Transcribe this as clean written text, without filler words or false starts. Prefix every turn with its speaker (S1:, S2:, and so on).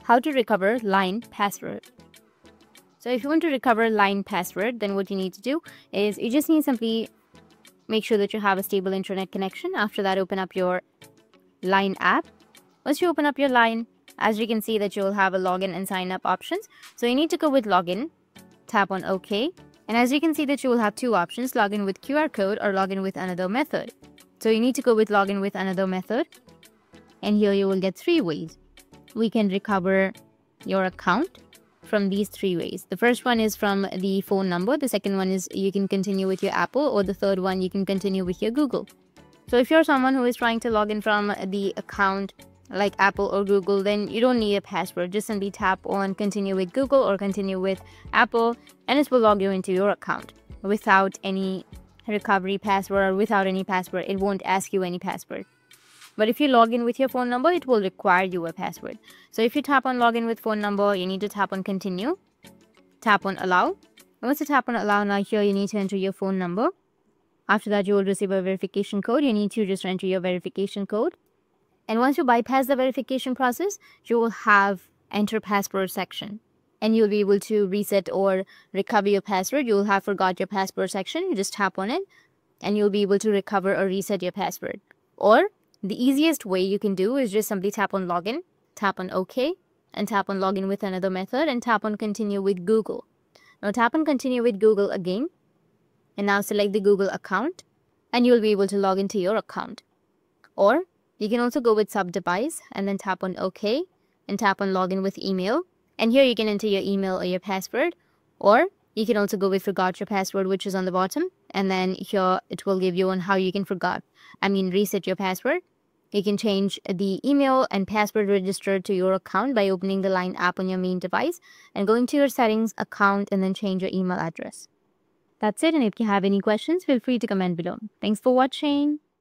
S1: how to recover line password. So if you want to recover line password, then what you need to do is you just need simply make sure that you have a stable internet connection. After that, open up your Line app. Once you open up your Line, as you can see that you will have a login and sign up options. So you need to go with login, tap on OK. And as you can see that you will have two options, login with QR code or login with another method. So you need to go with login with another method. And here you will get three ways. We can recover your account from these three ways. The first one is from the phone number. The second one is you can continue with your Apple, or the third one you can continue with your Google. So if you're someone who is trying to log in from the account like Apple or Google, then you don't need a password. Just simply tap on continue with Google or continue with Apple, and it will log you into your account without any recovery password or without any password. It won't ask you any password. But if you log in with your phone number, it will require you a password. So if you tap on login with phone number, you need to tap on continue, tap on allow. Once you tap on allow, now here you need to enter your phone number. After that, you will receive a verification code. You need to just enter your verification code. And once you bypass the verification process, you will have enter password section. And you'll be able to reset or recover your password. You will have forgot your password section. You just tap on it and you'll be able to recover or reset your password. Or the easiest way you can do is just simply tap on login, tap on OK, and tap on login with another method, and tap on continue with Google. Now tap on continue with Google again, and now select the Google account, and you'll be able to log into your account. Or you can also go with sub device and then tap on OK and tap on login with email. And here you can enter your email or your password. Or you can also go with forgot your password, which is on the bottom. And then here it will give you on how you can reset your password. You can change the email and password registered to your account by opening the Line app on your main device and going to your settings, account, and then change your email address. That's it. And if you have any questions, feel free to comment below. Thanks for watching.